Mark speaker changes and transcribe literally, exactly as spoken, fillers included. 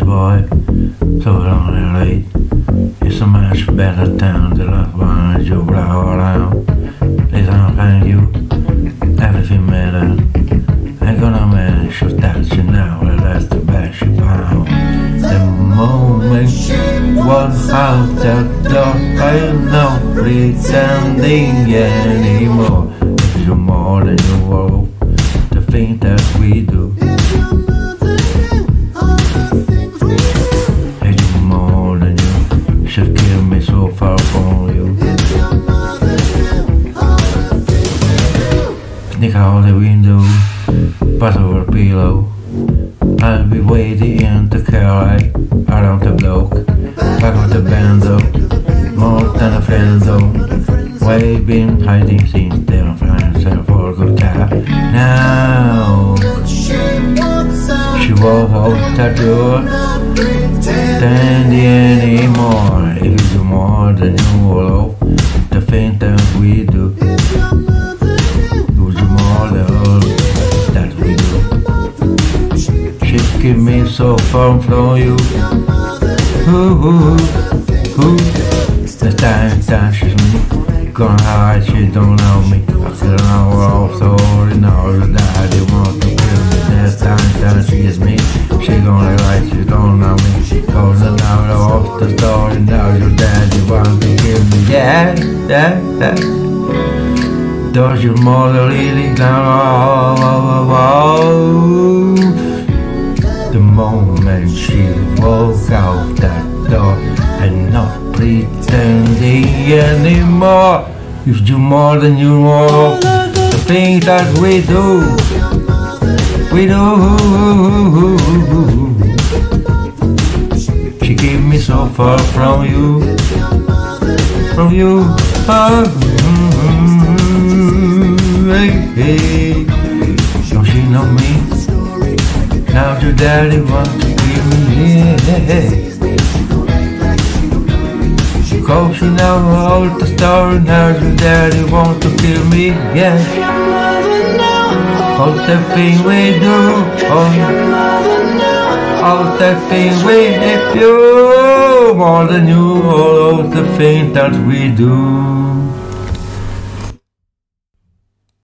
Speaker 1: boy, so long and late. It's a much better town than last one you blow around. They don't find you, everything matter. I'm gonna manage to touch you now, and that's the best you found. The moment was out the door, I'm not pretending anymore. You're more than you hope, the thing that we do. Hey, you're more than you should kill me so far from you. Sneak out the window, pass over pillow. I'll be waiting in the car around the block, back of the bando, more than a friend zone. We've been hiding since their friends and forgot that. Now she won't hold the door, standing anymore. If you do more than you will, the thing that we do. Keep me so far from you. Ooh, ooh, ooh. The time touches me. Gonna hide, she don't know me. I feel now all sorry now. Your daddy wants to kill me. That time touches me. She gonna lie, she don't know me. Cause now I lost the story. Now your daddy wants to kill me. Yeah, yeah, yeah. Does your mother really down? Oh, oh, oh. The moment she walked out that door, and not pretending anymore. You do more than you know. The things that we do, we do. She keep me so far from you, from you. Oh, mm-hmm. Hey, hey. Don't she know me? Now your daddy wants to give me, yeah. Cause you know all the story. Now your daddy wants to kill me, yeah. All the things we do, all, all the things we do, more than you, all of the things that we do.